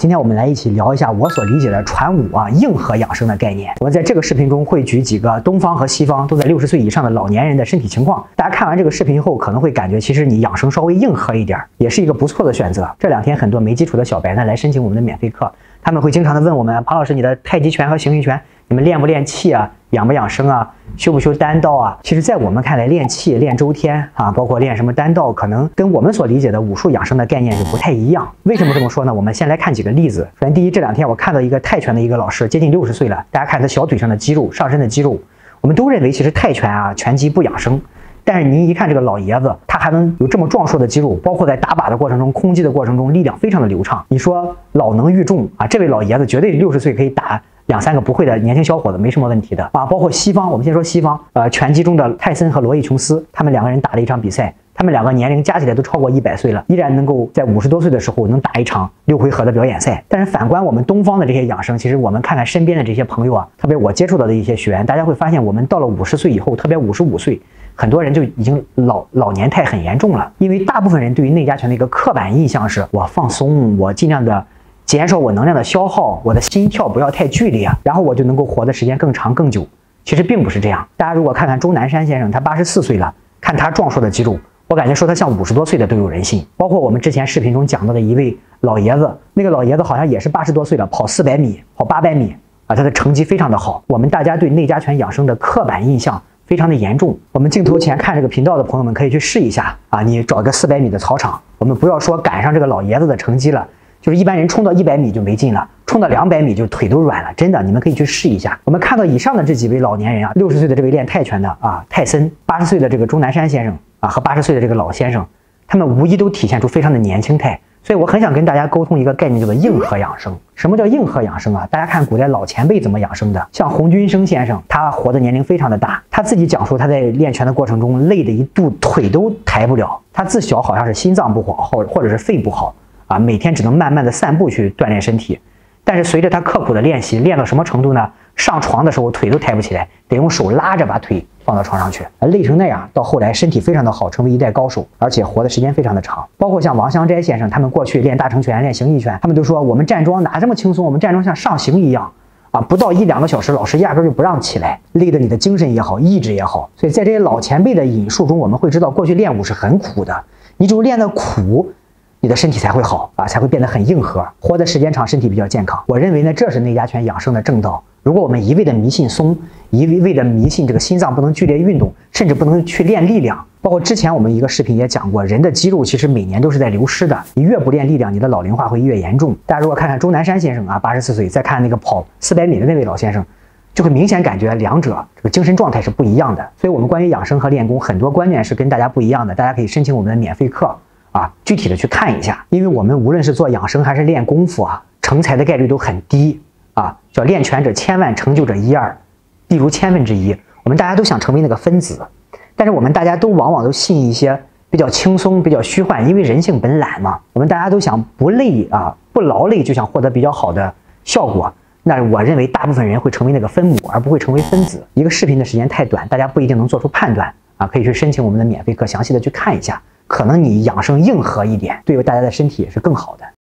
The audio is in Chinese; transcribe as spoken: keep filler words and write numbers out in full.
今天我们来一起聊一下我所理解的传武啊硬核养生的概念。我们在这个视频中会举几个东方和西方都在六十岁以上的老年人的身体情况。大家看完这个视频后，可能会感觉其实你养生稍微硬核一点，也是一个不错的选择。这两天很多没基础的小白呢来申请我们的免费课，他们会经常的问我们，庞老师，你的太极拳和形意拳，你们练不练气啊？养不养生啊？修不修丹道啊？其实，在我们看来，练气、练周天啊，包括练什么丹道，可能跟我们所理解的武术养生的概念是不太一样。为什么这么说呢？我们先来看几个例子。首先，第一，这两天我看到一个泰拳的一个老师，接近六十岁了，大家看他小腿上的肌肉、上身的肌肉，我们都认为其实泰拳啊、拳击不养生。但是您一看这个老爷子，他还能有这么壮硕的肌肉，包括在打靶的过程中、空击的过程中，力量非常的流畅。你说老能御重啊，这位老爷子绝对六十岁可以打两三个不会的年轻小伙子，没什么问题的啊。包括西方，我们先说西方，呃，拳击中的泰森和罗伊琼斯，他们两个人打了一场比赛，他们两个年龄加起来都超过一百岁了，依然能够在五十多岁的时候能打一场六回合的表演赛。但是反观我们东方的这些养生，其实我们看看身边的这些朋友啊，特别我接触到的一些学员，大家会发现，我们到了五十岁以后，特别五十五岁。很多人就已经老老年态很严重了，因为大部分人对于内家拳的一个刻板印象是，我放松，我尽量的减少我能量的消耗，我的心跳不要太剧烈，然后我就能够活的时间更长更久。其实并不是这样。大家如果看看钟南山先生，他八十四岁了，看他壮硕的肌肉，我感觉说他像五十多岁的都有人信。包括我们之前视频中讲到的一位老爷子，那个老爷子好像也是八十多岁了，跑四百米，跑八百米啊，他的成绩非常的好。我们大家对内家拳养生的刻板印象非常的严重。我们镜头前看这个频道的朋友们可以去试一下啊，你找一个四百米的操场，我们不要说赶上这个老爷子的成绩了，就是一般人冲到一百米就没劲了，冲到两百米就腿都软了，真的，你们可以去试一下。我们看到以上的这几位老年人啊，六十岁的这位练泰拳的啊泰森，八十岁的这个钟南山先生啊和八十岁的这个老先生，他们无疑都体现出非常的年轻态。所以我很想跟大家沟通一个概念，叫做硬核养生。什么叫硬核养生啊？大家看古代老前辈怎么养生的，像洪君生先生，他活的年龄非常的大，他自己讲述他在练拳的过程中累得一度腿都抬不了，他自小好像是心脏不好，或或者是肺不好啊，每天只能慢慢的散步去锻炼身体。但是随着他刻苦的练习，练到什么程度呢？上床的时候腿都抬不起来，得用手拉着把腿放到床上去，累成那样，到后来身体非常的好，成为一代高手，而且活的时间非常的长。包括像王香斋先生，他们过去练大成拳、练形意拳，他们都说我们站桩哪这么轻松，我们站桩像上刑一样啊，不到一两个小时，老师压根就不让起来，累得你的精神也好，意志也好。所以在这些老前辈的引述中，我们会知道过去练武是很苦的，你只有练得苦，你的身体才会好啊，才会变得很硬核，活的时间长，身体比较健康。我认为呢，这是内家拳养生的正道。如果我们一味的迷信松，一味的迷信这个心脏不能剧烈运动，甚至不能去练力量，包括之前我们一个视频也讲过，人的肌肉其实每年都是在流失的，你越不练力量，你的老龄化会越严重。大家如果看看钟南山先生啊，八十四岁，再看那个跑四百米的那位老先生，就会明显感觉两者这个精神状态是不一样的。所以我们关于养生和练功很多观念是跟大家不一样的，大家可以申请我们的免费课啊，具体的去看一下。因为我们无论是做养生还是练功夫啊，成才的概率都很低啊，叫练拳者千万，成就者一二，例如千分之一。我们大家都想成为那个分子，但是我们大家都往往都信一些比较轻松、比较虚幻，因为人性本懒嘛。我们大家都想不累啊，不劳累就想获得比较好的效果。那我认为大部分人会成为那个分母，而不会成为分子。一个视频的时间太短，大家不一定能做出判断啊，可以去申请我们的免费课，详细的去看一下。可能你养生硬核一点，对于大家的身体也是更好的。